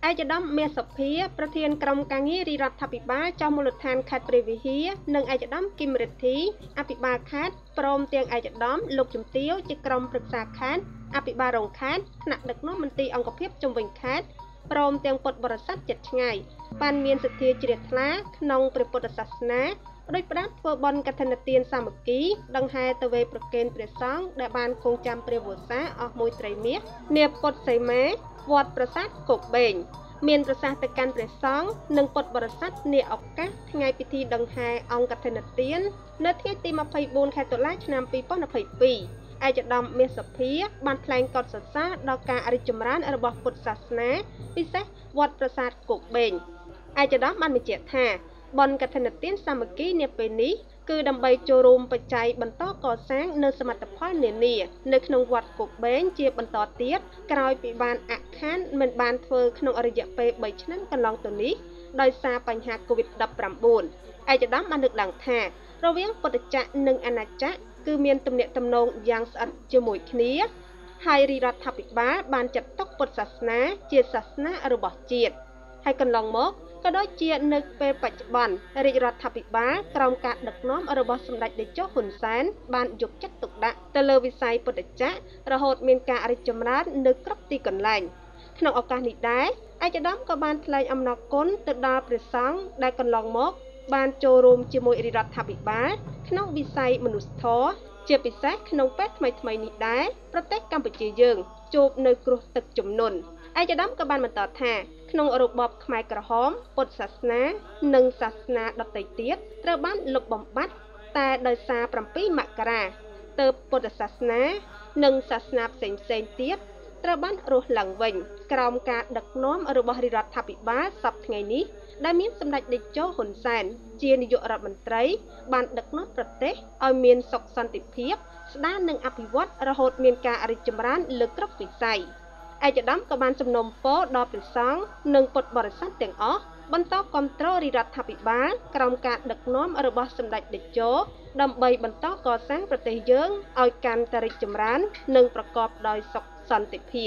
ឯកឧត្តមមេសុភាប្រធានក្រុមការងាររាជរដ្ឋាភិបាលចុះមូលដ្ឋានខេត្តព្រះវិហារនិងឯកឧត្តមគឹមរិទ្ធីអភិបាលខេត្តព្រមទាំងឯកឧត្តមលោកជំទាវជាក្រុមប្រឹក្សាខេត្តអភិបាលរងខេត្តថ្នាក់ដឹកនាំមន្ទីរអង្គភាពជំវិញខេត្តព្រមទាំងពុទ្ធបរិស័ទជិតឆ្ងាយបានមានសទ្ធាជ្រះថ្លាក្នុងព្រះពុទ្ធសាសនាដោយប្រាថ្នាធ្វើបុណ្យកឋិនទានសាមគ្គីដង្ហែទៅវេប្រគេនព្រះសង្ឃដែលបានគង់ចាំព្រះវស្សាអស់មួយត្រីមាសនាពុទ្ធសីមាវត្តប្រាសាទគោកបេងមានប្រសាសន៍ទៅកាន់ព្រះសង្ឃនិងពុទ្ធបរិស័ទនាឱកាសថ្ងៃពិធីដង្ហែអង្គកឋិនទាននៅថ្ងៃទី24ខែតុលាឆ្នាំ2022ឯកឧត្តមមេសុភាបានថ្លែងកត់សរសើរដល់ការរីកចម្រើនរបស់ពុទ្ធសាសនាពិសេសវត្តប្រាសាទគោកបេងឯកឧត្តមបានបញ្ជាក់ថាបុណ្យកឋិនទានសាមគ្គីនាពេលនេះគឺដើម្បីចូលរួមបច្ច័យបន្តកសាងនៅសមិទ្ធផលនានានៅក្នុងវត្តគោកបេងជាបន្តទៀតក្រោយពីបានអខានមិនបានធ្វើក្នុងរយៈពេល3ឆ្នាំកន្លងទៅនេះដោយសារបញ្ហា COVID-19 ឯកឧត្តមបានលើកឡើងថារវាងពុទ្ធចក្រនិងអាណាចក្រគឺមានទំនាក់ទំនងយ៉ាងស្អិតជាមួយគ្នាហើយរាជរដ្ឋាភិបាលបានចាត់ទុកពុទ្ធសាសនាជាសាសនារបស់ជាតិហើយកន្លងមកក៏ដូចជានៅពេលបច្ចុប្បន្នរាជរដ្ឋាភិបាលក្រោមការដឹកនាំរបស់សម្ដេចតេជោហ៊ុនសែនបានយកចិត្តទុកដាក់ទៅលើវិស័យពុទ្ធចក្ររហូតមានការរីកចម្រើននៅគ្រប់ទីកន្លែងក្នុងឱកាសនេះដែរឯកឧត្តមក៏បានថ្លែងអំណរគុណទៅដល់ព្រះសង្ឃដែលកន្លងមកបានចូលរួមជាមួយរាជរដ្ឋាភិបាលក្នុងវិស័យមនុស្សធម៌ជាពិសេសក្នុងពេលថ្មីៗនេះដែរប្រទេសកម្ពុជាយើងជួបនៅគ្រោះទឹកជំនន់ឯកឧត្តមក៏បានបន្តថាក្នុងរបបខ្មែរក្រហមពុទ្ធសាសនានិងសាសនាដទៃទៀតត្រូវបានលុបបំបាត់តែដោយសារ7មករាទើបពុទ្ធសាសនានិងសាសនាផ្សេងៗទៀតត្រូវបានរស់ឡើងវិញក្រោមការដឹកនាំរបស់រាជរដ្ឋាភិបាលសប្តាហ៍ថ្ងៃនេះដែលមានសម្ដេចតេជោហ៊ុនសែនជានាយករដ្ឋមន្ត្រីបានដឹកនាំប្រទេសឲ្យមានសុខសន្តិភាពស្ដារនិងអភិវឌ្ឍរហូតមានការរីកចម្រើនលើគ្រប់វិស័យឯកឧត្តមក៏បានសំណូមពរដល់ព្រះសង្ឃនិងពុទ្ធបរិស័ទទាំងអស់បន្តគាំទ្ររាជរដ្ឋាភិបាលក្រោមការដឹកនាំរបស់សម្ដេចតេជោដើម្បីបន្តកសាងប្រទេសយើងឲ្យកាន់តែរីកចម្រើននិងប្រកបដោយសុខសន្តិភាព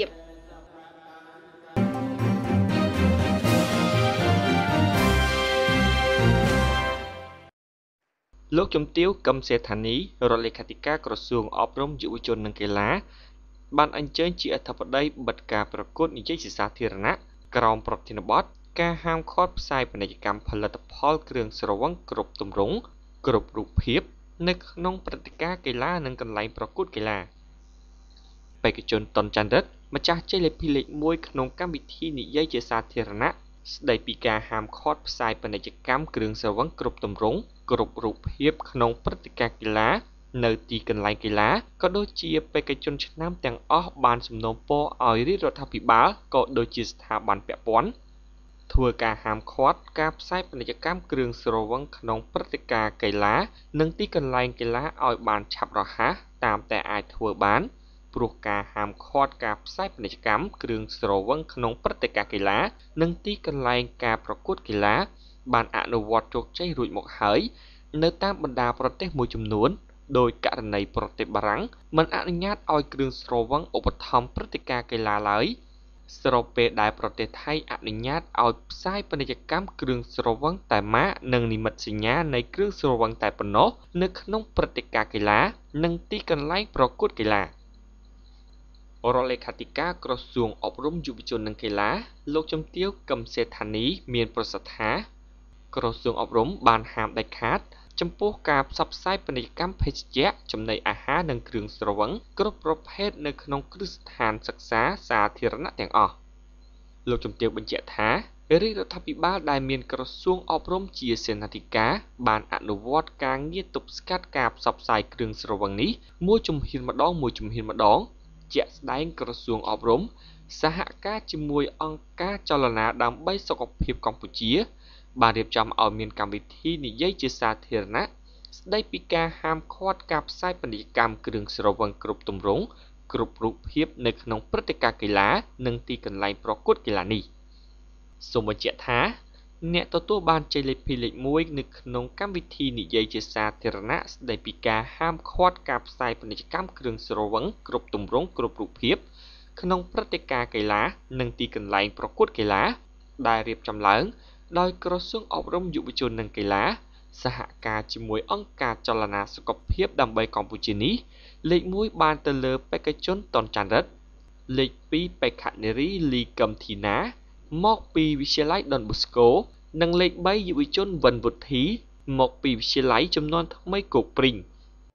លោកជំទាវ កឹមសេដ្ឋានីរដ្ឋលេខាធិការក្រសួងអប់រំយុវជននិងកីឡាបានអញ្ជើញជាអធិបតីបិទការប្រកួតនិយាយជាសាធារណៈក្រោមប្រធានបទការហាមឃាត់ផ្សាយពាណិជ្ជកម្មផលិតផលគ្រឿងស្រវឹងគ្រប់ទម្រង់គ្រប់រូបភាពនៅក្នុងព្រឹត្តិការណ៍កីឡានិងកន្លែងប្រកួតកីឡាបេក្ខជនតុនច័ន្ទរិទ្ធម្ចាស់ជ័យលាភីលេខ1ក្នុងកម្មវិធីនិយាយជាសាធារណៈស្ដីពីការហាមឃាត់ផ្សាយពាណិជ្ជកម្មគ្រឿងស្រវឹងគ្រប់ទម្រង់គ្រប់រូបភាពក្នុងព្រឹត្តិការណ៍កីឡានៅទីកន្លែងកីឡាក៏ដូចជាបេក្ខជនឆ្នាំទាំងអស់បានសំណូមពរឲ្យរាជរដ្ឋាភិបាលក៏ដូចជាស្ថាប័នពាក់ព័ន្ធធ្វើការហាមឃាត់ការផ្សាយពាណិជ្ជកម្មគ្រឿងស្រវឹងក្នុងព្រឹត្តិការណ៍កីឡានិងទីកន្លែងកីឡាឲ្យបានឆាប់រហ័សតាមតែអាចធ្វើបានព្រោះការហាមឃាត់ការផ្សាយពាណិជ្ជកម្មគ្រឿងស្រវឹងក្នុងព្រឹត្តិការណ៍កីឡានិងទីកន្លែងការប្រកួតកីឡាបានអនុវត្តជោគជ័យរួចមកហើយនៅតាមបណ្ដាប្រទេសមួយចំនួនដោយករណីប្រទេសបារាំងមិនអនុញ្ញាតឲ្យគ្រឿងស្រវឹងឧបត្ថម្ភព្រឹត្តិការណ៍កីឡាឡើយស្របពេលដែលប្រទេសថៃអនុញ្ញាតឲ្យផ្សាយពាណិជ្ជកម្មគ្រឿងស្រវឹងតែម៉ាកនិងនិមិត្តសញ្ញានៃគ្រឿងស្រវឹងតែប៉ុណ្ណោះនៅក្នុងព្រឹត្តិការណ៍កីឡានិងទីកន្លែងប្រកួតកីឡារដ្ឋលេខាធិការក្រសួងអប់រំយុវជននិងកីឡាលោកជំទាវ កឹមសេដ្ឋានីមានប្រសាសន៍ថាក្រសួងអប់រំបានហាមដាច់ខាតចំពោះការផ្សព្វផ្សាយពាណិជ្ជកម្មភេសជ្ជៈចំណីអាហារនិងគ្រឿងស្រវឹងគ្រប់ប្រភេទនៅក្នុងគ្រឹះស្ថានសិក្សាសាធារណៈទាំងអស់លោកជំទាវបញ្ជាក់ថារាជរដ្ឋាភិបាលដែលមានក្រសួងអប់រំជាសេនាធិការបានអនុវត្តការងារទប់ស្កាត់ការផ្សព្វផ្សាយគ្រឿងស្រវឹងនេះមួយជំហានម្ដងជាក់ស្ដែងក្រសួងអប់រំសហការជាមួយអង្គការចលនាដើម្បីសុខភាពកម្ពុជាបានរៀបចំឲ្យមានកម្មវិធីនិយាយជាសាធារណៈស្ដីពីការហាមឃាត់ការផ្សាយពាណិជ្ជកម្មគ្រឿងស្រវឹងគ្រប់ទម្រង់គ្រប់រូបភាពនៅក្នុងព្រឹត្តិការណ៍កីឡានិងទីកន្លែងប្រកួតកីឡានេះសូមបញ្ជាក់ថាអ្នកទទួលបានជ័យលាភីលេខ1នៅក្នុងកម្មវិធីនិយាយជាសាធារណៈស្ដីពីការហាមឃាត់ការផ្សាយពាណិជ្ជកម្មគ្រឿងស្រវឹងគ្រប់ទម្រង់គ្រប់រូបភាពក្នុងព្រឹត្តិការណ៍កីឡានិងទីកន្លែងប្រកួតកីឡាដែលរៀបចំឡើងដោយក្រសួងអប់រំយុវជននិងកីឡាសហការជាមួយអង្គការចលនាសុខភាពដើម្បីកម្ពុជានេះលេខ1បានទៅលើបេក្ខជនតនច័ន្ទរិទ្ធលេខ2បេក្ខនារីលីកឹមធីណាមកពីវិទ្យាល័យដុនបូស្កូនិងលេខ3យុវជនវិនវុធី មកពីវិទ្យាល័យចំនួនថ្មីគោកព្រីង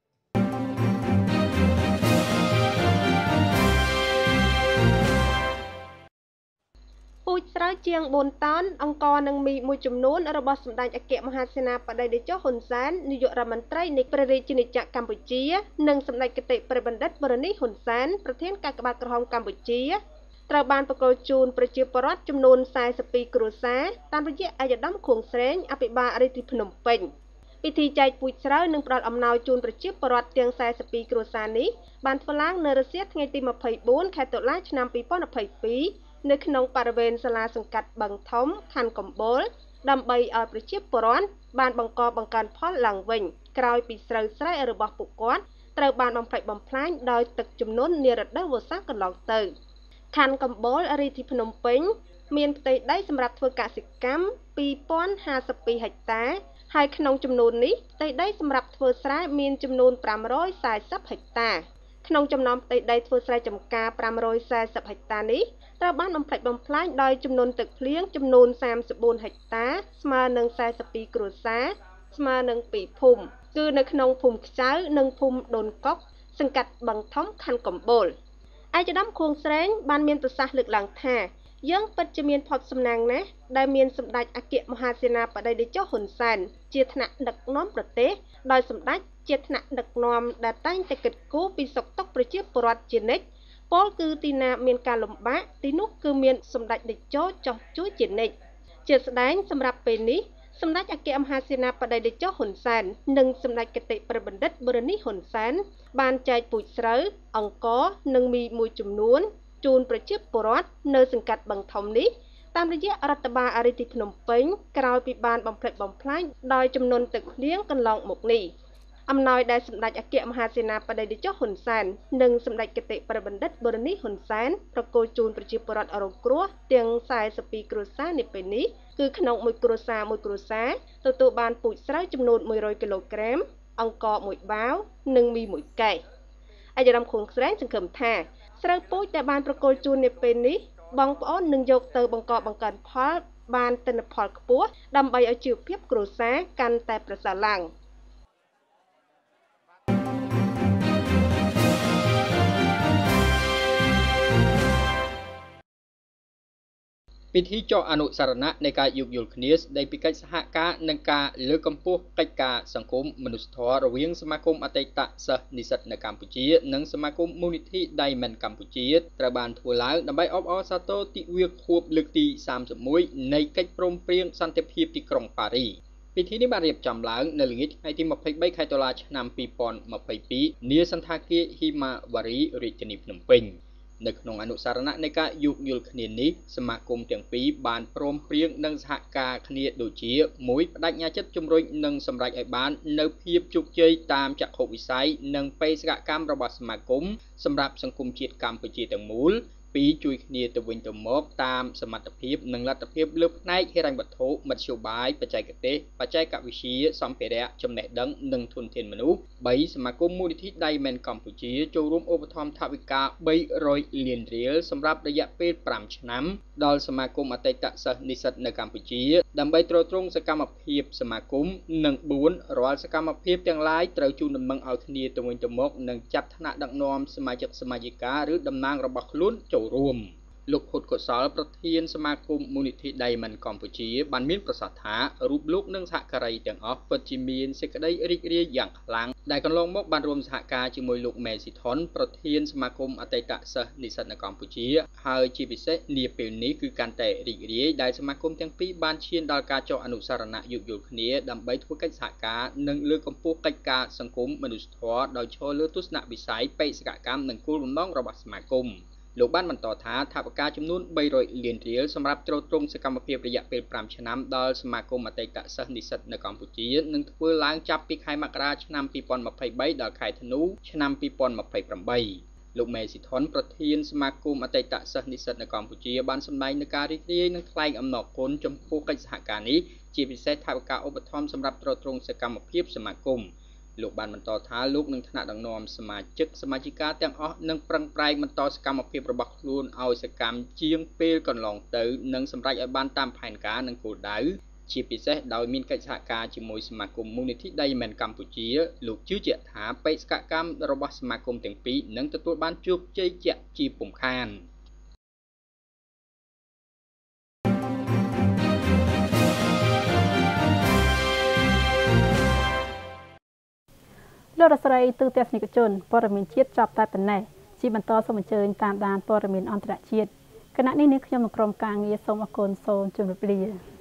ពូជស្រូវជាង4តោនអង្គនិងមីមួយចំនួនរបស់សម្ដេចអគ្គមហាសេនាបតីតេជោហ៊ុនសែននាយករដ្ឋមន្ត្រីនៃព្រះរាជាណាចក្រកម្ពុជានិងសម្ដេចគតិព្រះបណ្ឌិតបរនីហ៊ុនសែនប្រធានកាកបាទក្រហមកម្ពុជាត្រូវបានប្រគល់ជូនប្រជាពលរដ្ឋចំនួន42គ្រួសារតាមរយៈឯកឧត្តមខួងស្រេងអភិបាលរាជធានីភ្នំពេញពិធីចែកពូជស្រូវនិងផ្ដល់អំណោយជូនប្រជាពលរដ្ឋទាំង42គ្រួសារនេះបានធ្វើឡើងនៅរសៀលថ្ងៃទី24ខែតុលាឆ្នាំ2022នៅក្នុងបរិវេណសាលាសង្កាត់បឹងធំខណ្ឌកំពូលដើម្បីឲ្យប្រជាពលរដ្ឋបានបង្កើនផលឡើងវិញក្រោយពីស្រូវស្រែរបស់ពួកគាត់ត្រូវបានបំផ្លិចបំផ្លាញដោយទឹកជំនន់នារដូវវស្សាកន្លងទៅខណ្ឌកំពូលរាជធានីភ្នំពេញមានផ្ទៃដីសម្រាប់ធ្វើកសិកម្ម2052ហិកតាហើយក្នុងចំនួននេះផ្ទៃដីសម្រាប់ធ្វើស្រែមានចំនួន540ហិកតាក្នុងចំណោមផ្ទៃដីធ្វើស្រែចម្ការ540ហិកតានេះត្រូវបានបំផ្លិចបំផ្លាញដោយចំនួនទឹកភ្លៀងចំនួន34ហិកតាស្មើនឹង42គ្រួសារស្មើនឹង2ភូមិគឺនៅក្នុងភូមិខ្ចៅនិងភូមិដូនកុកសង្កាត់បឹងធំខណ្ឌកំពូលឯកឧត្តមខួងស្រេងបានមានប្រសាសន៍លើកឡើងថាយើងពិតជាមានផុតសំណាងណាស់ដែលមានសម្ដេចអគ្គមហាសេនាបតីតេជោហ៊ុនសែនជាថ្នាក់ដឹកនាំប្រទេសដោយសម្ដេចជាថ្នាក់ដឹកនាំដែលតែងតែគិតគូរពីសុខទុក្ខប្រជាពលរដ្ឋជានិច្ចពលគឺទីណាមានការលំបាកទីនោះគឺមានសម្ដេចតេជោចោះជួយជានិច្ចជាស្ដែងសម្រាប់ពេលនេះសម្ដេចអគ្គមហាសេនាបតីតេជោហ៊ុនសែននិងសម្ដេចគតិព្រះបណ្ឌិតបរនីហ៊ុនសែនបានចែកពូជស្រូវអង្ករនិងមីមួយចំនួនជូនប្រជាពលរដ្ឋនៅសង្កាត់បឹងធំនេះតាមរយៈរដ្ឋបាលរាជធានីភ្នំពេញក្រោយពីបានបំផ្លិចបំផ្លាញដោយចំនួនទឹកភ្លៀងកន្លងមកនេះអំណោយដែលសម្ដេចអគ្គមហាសេនាបតីតេជោហ៊ុនសែននិងសម្ដេចគតិព្រះបណ្ឌិតបរនីហ៊ុនសែនប្រគល់ជូនប្រជាពលរដ្ឋរងគ្រោះទាំង42គ្រួសារនាពេលនេះគឺក្នុងមួយគ្រួសារទទួលបានពូជស្រូវចំនួន100គីឡូក្រាមអង្ករ1បាវនិងមី1កែវឯកឧត្តមខួងស្រេងសង្ឃឹមថាស្រូវពូជដែលបានប្រគល់ជូននាពេលនេះបងប្អូននឹងយកទៅបង្កផលបានទិន្នផលខ្ពស់ដើម្បីឲ្យជីវភាពគ្រួសារកាន់តែប្រសើរឡើងពិធីចុះអនុសារណៈនៃការយោគយល់គ្នាស្ដីពីកិច្ចសហការនិងការលើកកម្ពស់កិច្ចការសង្គមមនុស្សធម៌រវាងសមាគមអតីតសិស្សនិស្សិតនៅកម្ពុជានិងសមាគមមូលនិធិ Diamond កម្ពុជាត្រូវបានធ្វើឡើងដើម្បីអបអរសាទរទិវាខួបលើកទី31នៃកិច្ចព្រមព្រៀងសន្តិភាពទីក្រុងប៉ារីពិធីនេះបានរៀបចំឡើងនៅល្ងាចថ្ងៃទី23ខែតុលាឆ្នាំ2022នាសន្តាគារហ៊ីម៉ាវ៉ារីរាជធានីភ្នំពេញនៅក្នុងអនុសារណៈនៃការយោគយល់គ្នានេះសមាគមទាំងពីរបានព្រមព្រៀងនិងសហការគ្នាដូចជា1បដិញ្ញាចិត្តជំរុញនិងសម្រេចឲ្យបាននៅភាពជោគជ័យតាមចក្ខុវិស័យនិងបេសកកម្មរបស់សមាគមសម្រាប់សង្គមជាតិកម្ពុជាទាំងមូល2ជួយគ្នាទៅវិញទៅមកតាមសមត្ថភាពនិងលទ្ធភាពលើផ្នែកហិរញ្ញវត្ថុមធ្យោបាយបច្ចេកទេសបច្ចេកវិទ្យាសម្ភារៈចំណេះដឹងនិងធនធានមនុស្ស3សមាគមមូលនិធិ Diamond កម្ពុជាចូលរួមឧបត្ថម្ភថវិកា300លានរៀលសម្រាប់រយៈពេល5ឆ្នាំដល់សមាគមអតីតសិស្សនិស្សិតនៅកម្ពុជាដើម្បីទ្រទ្រង់សកម្មភាពសមាគមនិង4រាល់សកម្មភាពទាំងឡាយត្រូវជូនដំណឹងឲ្យគ្នាទៅវិញទៅមកនិងចាត់ថ្នាក់ដឹកនាំសមាជិកសមាជិកាឬតំណាងរបស់ខ្លួនចូលរួមលោកហ៊ុតកុសលប្រធានសមាគមមូលនិធិ Diamond កម្ពុជាបានមានប្រសាសន៍ថារូបលោកនិងសហការីទាំងអស់ពិតជាមានសេចក្តីរីករាយយ៉ាងខ្លាំងដែលកន្លងមកបានរួមសហការជាមួយលោកមេស៊ីថុនប្រធានសមាគមអតីតសិស្សនិស្សិតនៅកម្ពុជាហើយជាពិសេសនាពេលនេះគឺកាន់តែរីករាយដែលសមាគមទាំងពីរបានឈានដល់ការចុះអនុសារណៈយោគយល់គ្នាដើម្បីធ្វើកិច្ចសហការនិងលើកកម្ពស់កិច្ចការសង្គមមនុស្សធម៌ដោយឈរលើទស្សនវិស័យបេសកកម្មនិងគោលបំណងរបស់សមាគមលោកបានបន្តថាថវិកាចំនួន300លានរៀលសម្រាប់ទ្រទ្រង់សកម្មភាពរយៈពេល5ឆ្នាំដល់សមាគមអតីតសិស្សនិស្សិតនៅកម្ពុជានឹងធ្វើឡើងចាប់ពីខែមករាឆ្នាំ2023ដល់ខែធ្នូឆ្នាំ2028 លោកមេស៊ីថនប្រធានសមាគមអតីតសិស្សនិស្សិតនៅកម្ពុជាបានសម្ដែងនូវការរីករាយនិងថ្លែងអំណរគុណចំពោះកិច្ចសហការនេះជាពិសេសថវិកាឧបត្ថម្ភសម្រាប់ទ្រទ្រង់សកម្មភាពសមាគមលោកបានបន្តថាលោកនឹងថ្នាក់ដឹកនាំសមាជិកាទាំងអស់នឹងប្រឹងប្រែងបន្តសកម្មភាពរបស់ខ្លួនឲ្យសកម្មជាងពេលកន្លងទៅនិងសម្រេចឲ្យបានតាមផែនការនិងគោលដៅជាពិសេសដោយមានកិច្ចសហការជាមួយសមាគមមូលនិធិដីមែនកម្ពុជាលោកជឿជាក់ថាបេសកកម្មរបស់សមាគមទាំងពីរនឹងទទួលបានជោគជ័យជាពុំខានលោកស្រីទូទស្សនិកជនព័ត៌មានជាតិចាប់តែប៉ុណ្ណេះជាបន្តសូមអញ្ជើញតាមដានព័ត៌មានអន្តរជាតិគណៈនេះនាងខ្ញុំក្រុមការងារសូមអរគុណសូមជម្រាបលា